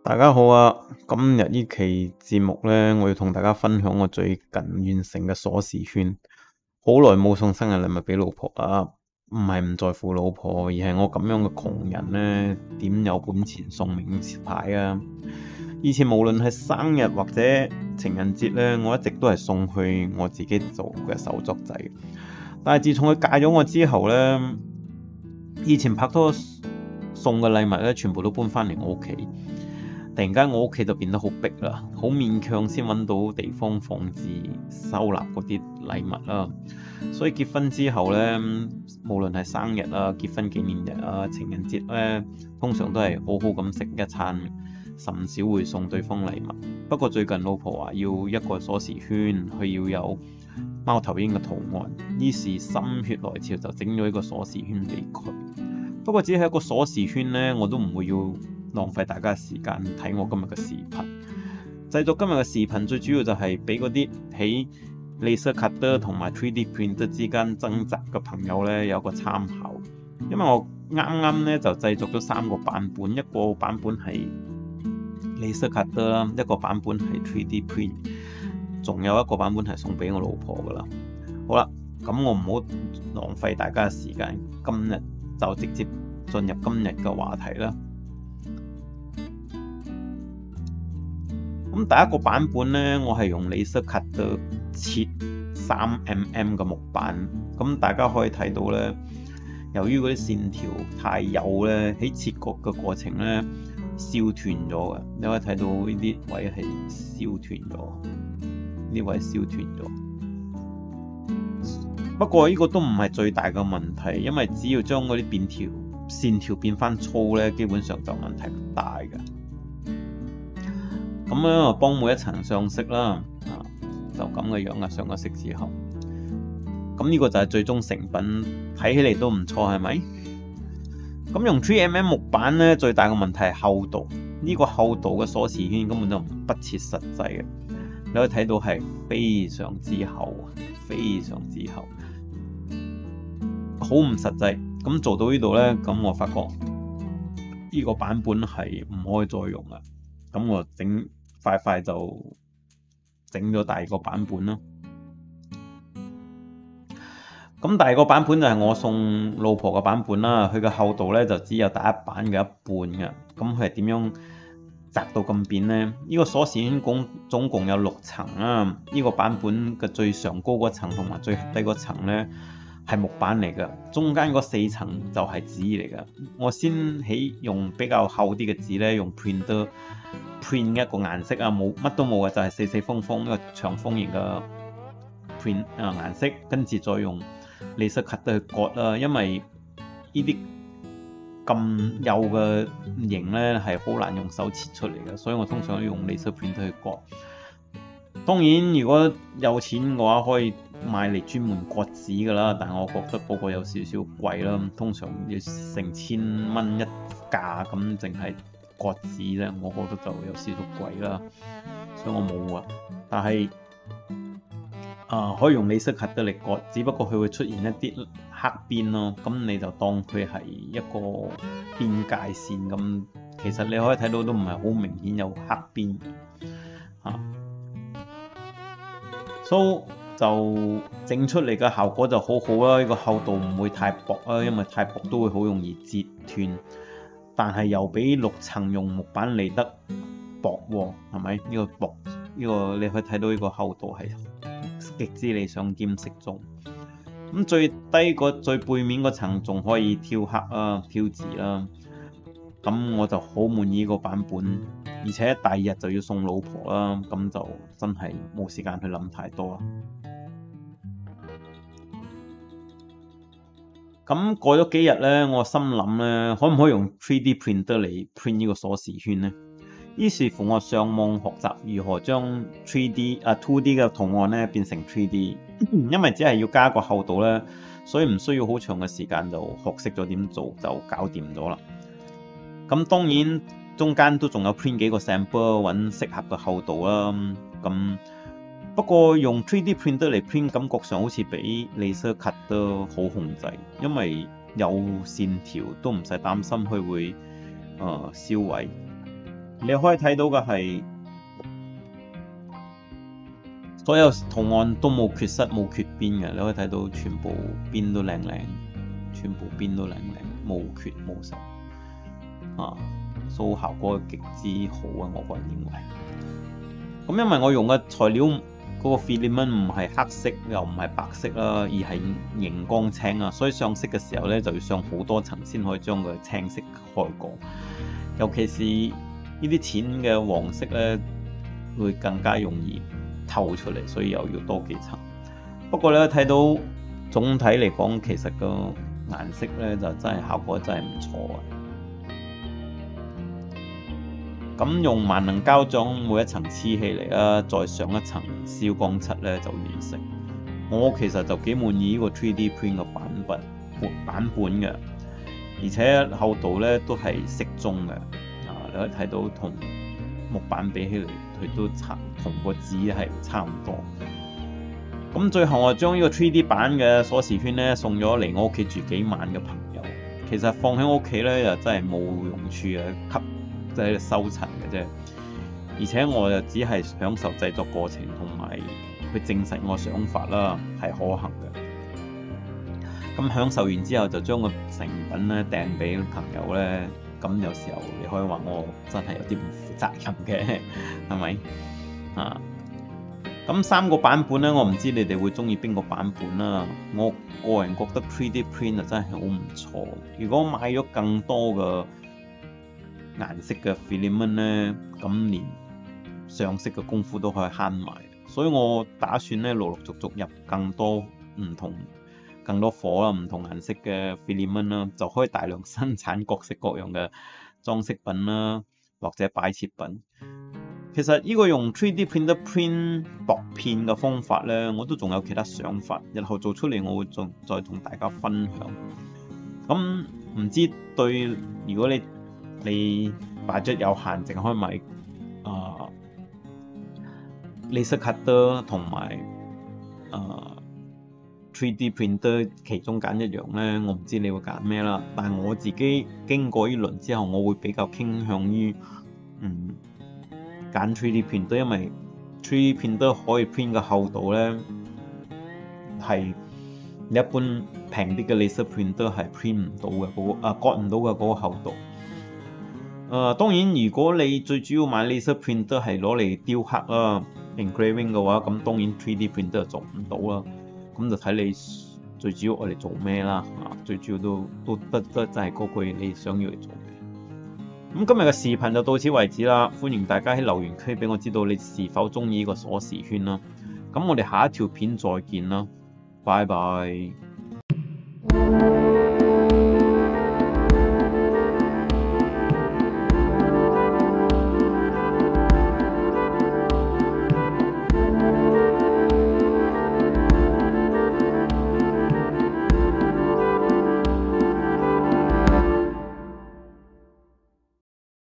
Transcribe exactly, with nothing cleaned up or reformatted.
大家好啊！今日呢期節目呢，我要同大家分享我最近完成嘅鎖匙圈。好耐冇送生日禮物俾老婆啊，唔係唔在乎老婆，而係我咁樣嘅窮人呢，點有本錢送名牌啊？以前無論係生日或者情人節呢，我一直都係送去我自己做嘅手作仔。但係自從佢嫁咗我之後呢，以前拍拖送嘅禮物呢，全部都搬翻嚟我屋企。突然間我屋企就變得好逼啦，好勉強先揾到地方放置收納嗰啲禮物啦。所以結婚之後呢，無論係生日啊、結婚紀念日啊、情人節呢，通常都係好好咁食一餐，甚少會送對方禮物。不過最近老婆話要一個鎖匙圈，佢要有貓頭鷹嘅圖案，於是心血來潮就整咗一個鎖匙圈俾佢。不過只係一個鎖匙圈呢，我都唔會要浪費大家時間睇我今日嘅視頻。製作今日嘅視頻最主要就係俾嗰啲喺 laser cutter 同埋 three D printer 之間掙扎嘅朋友呢有個參考。因為我啱啱呢就製作咗三個版本，一個版本係 laser cutter 啦，一個版本係 three D print， 仲有一個版本係送俾我老婆噶啦。好啦，咁我唔好浪費大家嘅時間，今日就直接進入今日嘅話題啦。咁第一個版本呢，我係用 laser cutter 切三 mm 嘅木板。咁大家可以睇到呢，由於嗰啲線條太幼呢，喺切割嘅過程呢，燒斷咗嘅。你可以睇到呢啲位係燒斷咗，呢位燒斷咗。不過呢個都唔係最大嘅問題，因為只要將嗰啲變條線條變翻粗呢，基本上就問題唔大嘅。咁樣啊，幫每一層上色啦，啊，就咁嘅樣啊，上咗色之後，咁呢個就係最終成品，睇起嚟都唔錯，係咪？咁用 three mm 木板咧，最大嘅問題係厚度，呢、這個厚度嘅鎖匙圈根本就不切實際嘅。你可以睇到係非常之厚，非常之厚，好唔實際。咁做到呢度咧，咁我發覺呢個版本係唔可以再用啦。咁我整快快就整咗第二個版本啦。咁第二個版本就係我送老婆嘅版本啦。佢嘅厚度咧就只有第一版嘅一半嘅。咁佢係點樣紮到咁扁呢？呢、這個鎖匙圈共總共有六層啊。呢、這個版本嘅最上高嗰層同埋最低嗰層咧係木板嚟嘅，中間嗰四層就係紙嚟嘅。我先起用比較厚啲嘅紙咧，用 printer print 一個顏色啊，冇乜都冇嘅，就係、是、四四方方一個長方形嘅 print 啊顏色，跟住再用 laser cutter 去割啦。因為呢啲咁幼嘅形咧係好難用手切出嚟嘅，所以我通常都用 laser printer 去割。當然，如果有錢嘅話，可以買嚟專門割紙噶啦。但係我覺得嗰個有少少貴啦，通常要成千蚊一架，咁淨係割紙咧，我覺得就有少少貴啦，所以我冇啊。但係啊、呃，可以用 laser cutter嚟割，只不過佢會出現一啲黑邊咯。咁你就當佢係一個邊界線咁，其實你可以睇到都唔係好明顯有黑邊啊。So 就整出嚟嘅效果就好好啦，呢、這個厚度唔會太薄啦，因為太薄都會好容易折斷。但係又比六層用木板嚟得薄喎，係咪？呢、這個薄，呢、這個你可以睇到呢個厚度係極之理想兼適中。咁最低個最背面嗰層仲可以挑黑啊、挑字啦。咁我就好滿意呢個版本。而且第二日就要送老婆啦，咁就真係冇時間去諗太多啦。咁過咗幾日呢，我心諗呢，可唔可以用 three D printer 嚟 print 呢個鎖匙圈呢？於是乎我上網學習如何將 three D 啊 two D 嘅圖案呢變成 three D， 因為只係要加個厚度呢，所以唔需要好長嘅時間就學識咗點做，就搞掂咗啦。咁當然中間都仲有 print 幾個 sample 揾適合嘅厚度啦。咁不過用 three D printer 嚟 print 感覺上好似比 laser cutter 好控制，因為有線條都唔使擔心佢會誒燒毀。 你可以睇到嘅係所有圖案都冇缺失冇缺邊嘅，你可以睇到全部邊都靚靚，全部邊都靚靚，冇缺冇失啊，所以效果極之好啊！我個人認為。咁因為我用嘅材料嗰個 filament 唔係黑色又唔係白色啦，而係熒光青啊，所以上色嘅時候咧就要上好多層先可以將個青色蓋過。尤其是呢啲淺嘅黃色咧，會更加容易透出嚟，所以又要多幾層。不過咧睇到總體嚟講，其實個顏色咧就真係效果真係唔錯啊！咁用萬能膠將每一層黐起嚟啦，再上一層燒光漆咧就完成。我其實就幾滿意呢個 三 D print 嘅版本版本嘅，而且厚度咧都係適中嘅。啊，你可以睇到同木板比起嚟，佢都差同個紙係差唔多。咁最後我將呢個 三 D 版嘅鎖匙圈咧送咗嚟我屋企住幾晚嘅朋友。其實放喺屋企咧又真係冇用處嘅，吸即係收塵嘅啫，而且我就只係享受製作過程同埋去證實我想法啦，係可行嘅。咁享受完之後就將個成品咧掟俾朋友咧，咁有時候你可以話我真係有啲唔負責任嘅，係咪啊？咁三個版本咧，我唔知你哋會中意邊個版本啦。我個人覺得 三 D print 啊真係好唔錯。如果買咗更多嘅顏色嘅 filament 咧，咁連上色嘅功夫都可以慳埋，所以我打算咧陸陸續續入更多唔同、更多火啦，唔同顏色嘅 filament 啦，就可以大量生產各式各樣嘅裝飾品啦，或者擺設品。其實呢個用 三 D printer print 薄片嘅方法咧，我都仲有其他想法，日後做出嚟我會再再同大家分享。咁唔知對如果你你 budget 有限，淨可以買啊 laser cutter 同埋啊 三 D printer 其中揀一樣咧，我唔知你會揀咩啦。但係我自己經過呢輪之後，我會比較傾向於嗯揀 三 D printer，因為三 D printer 可以 print 嘅厚度咧係你一般平啲嘅 laser printer 係 print 唔到嘅嗰個啊割唔到嘅嗰個厚度。誒、呃、當然，如果你最主要買 laser printer 係攞嚟雕刻啦 engraving 嘅話，咁當然 三 D printer 就做唔到啦。咁就睇你最主要我哋做咩啦嚇，最主要都都得得就係嗰句你想要嚟做咩。咁今日嘅視頻就到此為止啦，歡迎大家喺留言區俾我知道你是否中意呢個鎖匙圈啦。咁我哋下一條片再見啦，拜拜。